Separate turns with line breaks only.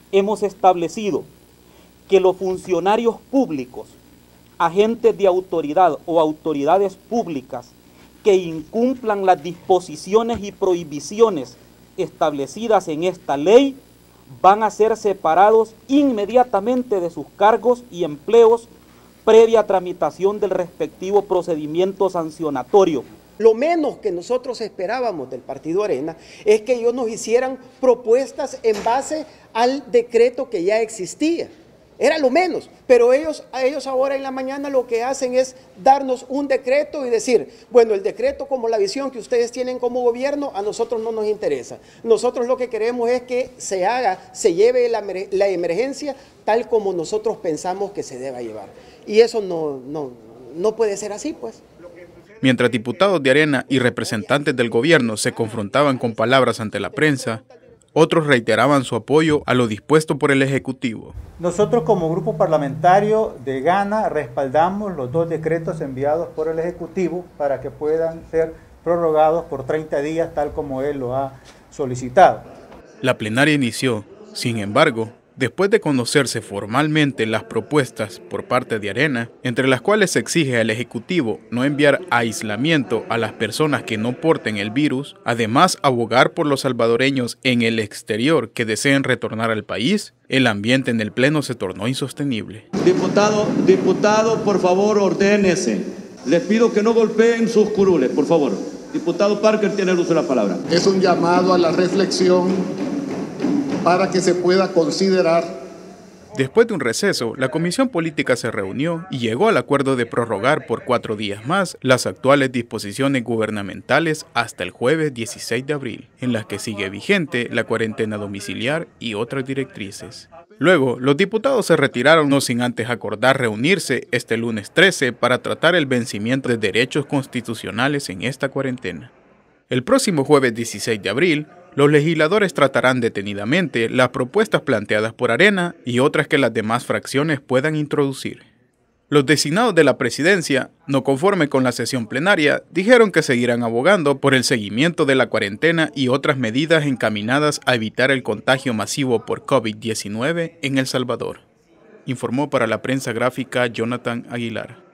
hemos establecido que los funcionarios públicos, agentes de autoridad o autoridades públicas que incumplan las disposiciones y prohibiciones establecidas en esta ley van a ser separados inmediatamente de sus cargos y empleos previa tramitación del respectivo procedimiento sancionatorio.
Lo menos que nosotros esperábamos del Partido Arena es que ellos nos hicieran propuestas en base al decreto que ya existía. Era lo menos, pero ellos ahora en la mañana lo que hacen es darnos un decreto y decir, bueno, el decreto como la visión que ustedes tienen como gobierno, a nosotros no nos interesa. Nosotros lo que queremos es que se lleve la emergencia tal como nosotros pensamos que se deba llevar. Y eso no puede ser así, pues.
Mientras diputados de Arena y representantes del gobierno se confrontaban con palabras ante la prensa, otros reiteraban su apoyo a lo dispuesto por el Ejecutivo.
Nosotros como grupo parlamentario de Gana respaldamos los 2 decretos enviados por el Ejecutivo para que puedan ser prorrogados por 30 días tal como él lo ha solicitado.
La plenaria inició, sin embargo, después de conocerse formalmente las propuestas por parte de Arena, entre las cuales se exige al Ejecutivo no enviar a aislamiento a las personas que no porten el virus, además abogar por los salvadoreños en el exterior que deseen retornar al país, el ambiente en el Pleno se tornó insostenible.
Diputado, por favor, ordénese. Les pido que no golpeen sus curules, por favor. Diputado Parker tiene el uso de la palabra.
Es un llamado a la reflexión para que se pueda considerar.
Después de un receso, la Comisión Política se reunió y llegó al acuerdo de prorrogar por 4 días más las actuales disposiciones gubernamentales hasta el jueves 16 de abril, en las que sigue vigente la cuarentena domiciliar y otras directrices. Luego, los diputados se retiraron no sin antes acordar reunirse este lunes 13 para tratar el vencimiento de derechos constitucionales en esta cuarentena. El próximo jueves 16 de abril, los legisladores tratarán detenidamente las propuestas planteadas por Arena y otras que las demás fracciones puedan introducir. Los designados de la presidencia, no conforme con la sesión plenaria, dijeron que seguirán abogando por el seguimiento de la cuarentena y otras medidas encaminadas a evitar el contagio masivo por COVID-19 en El Salvador. Informó para la prensa gráfica Jonathan Aguilar.